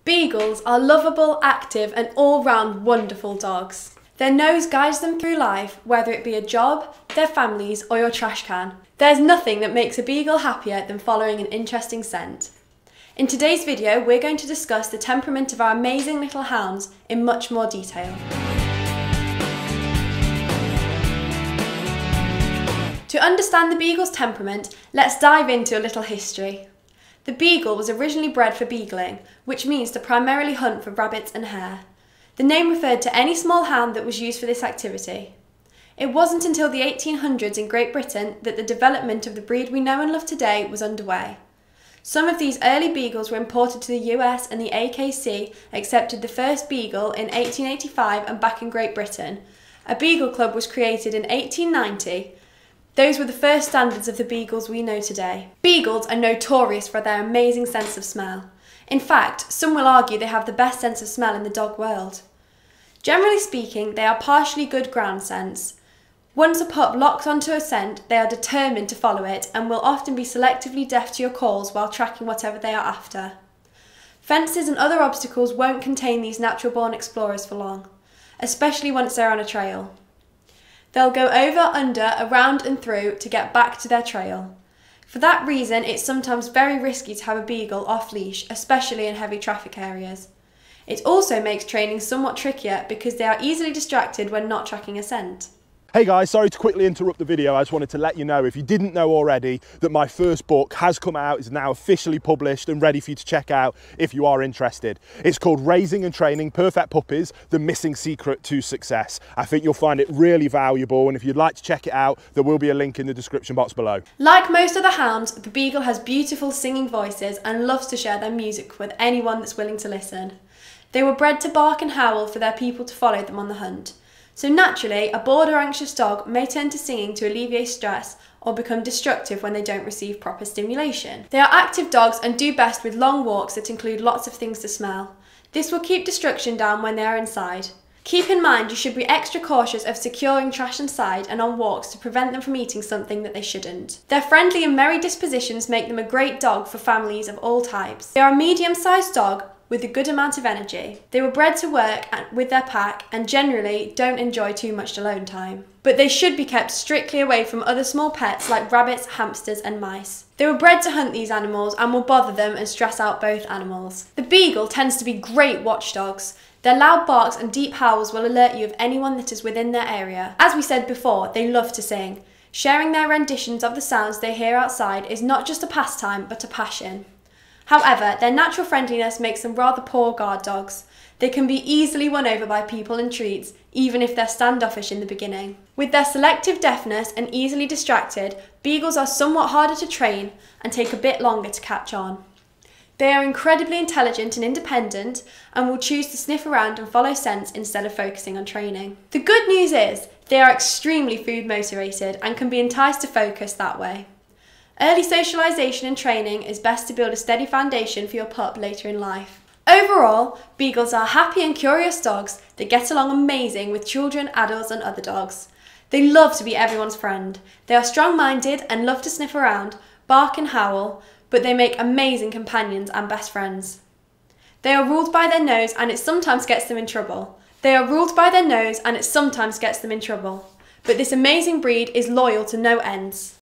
Beagles are lovable, active and all-round wonderful dogs. Their nose guides them through life, whether it be a job, their families or your trash can. There's nothing that makes a beagle happier than following an interesting scent. In today's video, we're going to discuss the temperament of our amazing little hounds in much more detail. To understand the beagle's temperament, let's dive into a little history. The beagle was originally bred for beagling, which means to primarily hunt for rabbits and hare. The name referred to any small hound that was used for this activity. It wasn't until the 1800s in Great Britain that the development of the breed we know and love today was underway. Some of these early beagles were imported to the US, and the AKC accepted the first beagle in 1885 and back in Great Britain. A beagle club was created in 1890. Those were the first standards of the beagles we know today. Beagles are notorious for their amazing sense of smell. In fact, some will argue they have the best sense of smell in the dog world. Generally speaking, they are partially good ground scents. Once a pup locks onto a scent, they are determined to follow it and will often be selectively deaf to your calls while tracking whatever they are after. Fences and other obstacles won't contain these natural-born explorers for long, especially once they're on a trail. They'll go over, under, around and through to get back to their trail. For that reason, it's sometimes very risky to have a beagle off leash, especially in heavy traffic areas. It also makes training somewhat trickier because they are easily distracted when not tracking a scent. Hey guys, sorry to quickly interrupt the video. I just wanted to let you know, if you didn't know already, that my first book has come out, is now officially published and ready for you to check out if you are interested. It's called Raising and Training Perfect Puppies, The Missing Secret to Success. I think you'll find it really valuable, and if you'd like to check it out, there will be a link in the description box below. Like most other hounds, the beagle has beautiful singing voices and loves to share their music with anyone that's willing to listen. They were bred to bark and howl for their people to follow them on the hunt. So naturally, a bored or anxious dog may turn to singing to alleviate stress or become destructive when they don't receive proper stimulation. They are active dogs and do best with long walks that include lots of things to smell. This will keep destruction down when they are inside. Keep in mind you should be extra cautious of securing trash inside and on walks to prevent them from eating something that they shouldn't. Their friendly and merry dispositions make them a great dog for families of all types. They are a medium-sized dog with a good amount of energy. They were bred to work with their pack and generally don't enjoy too much alone time. But they should be kept strictly away from other small pets like rabbits, hamsters and mice. They were bred to hunt these animals and will bother them and stress out both animals. The beagle tends to be great watchdogs. Their loud barks and deep howls will alert you of anyone that is within their area. As we said before, they love to sing. Sharing their renditions of the sounds they hear outside is not just a pastime but a passion. However, their natural friendliness makes them rather poor guard dogs. They can be easily won over by people and treats, even if they're standoffish in the beginning. With their selective deafness and easily distracted, beagles are somewhat harder to train and take a bit longer to catch on. They are incredibly intelligent and independent and will choose to sniff around and follow scents instead of focusing on training. The good news is they are extremely food motivated and can be enticed to focus that way. Early socialisation and training is best to build a steady foundation for your pup later in life. Overall, beagles are happy and curious dogs that get along amazing with children, adults and other dogs. They love to be everyone's friend. They are strong-minded and love to sniff around, bark and howl, but they make amazing companions and best friends. They are ruled by their nose and it sometimes gets them in trouble. But this amazing breed is loyal to no ends.